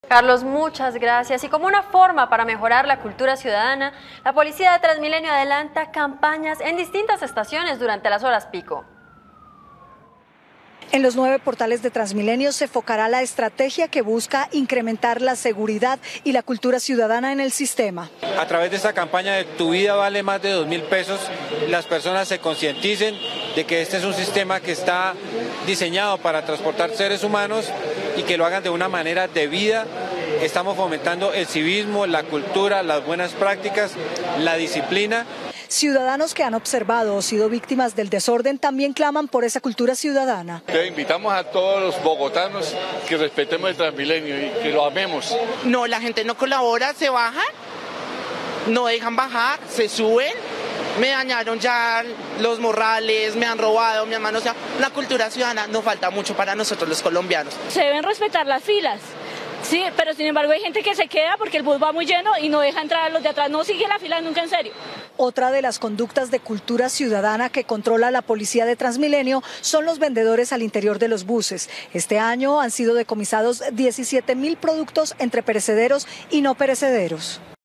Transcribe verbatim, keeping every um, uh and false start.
Carlos, muchas gracias. Y como una forma para mejorar la cultura ciudadana, la Policía de Transmilenio adelanta campañas en distintas estaciones durante las horas pico. En los nueve portales de Transmilenio se enfocará la estrategia que busca incrementar la seguridad y la cultura ciudadana en el sistema. A través de esta campaña de Tu vida vale más de dos mil pesos, las personas se concienticen de que este es un sistema que está diseñado para transportar seres humanos y que lo hagan de una manera debida. Estamos fomentando el civismo, la cultura, las buenas prácticas, la disciplina. Ciudadanos que han observado o sido víctimas del desorden también claman por esa cultura ciudadana. Te invitamos a todos los bogotanos que respetemos el Transmilenio y que lo amemos. No, la gente no colabora, se bajan, no dejan bajar, se suben. Me dañaron ya los morrales, me han robado, mi hermano, o sea, la cultura ciudadana nos falta mucho para nosotros los colombianos. Se deben respetar las filas. Sí, pero sin embargo hay gente que se queda porque el bus va muy lleno y no deja entrar a los de atrás, no sigue la fila nunca, en serio. Otra de las conductas de cultura ciudadana que controla la Policía de Transmilenio son los vendedores al interior de los buses. Este año han sido decomisados diecisiete mil productos entre perecederos y no perecederos.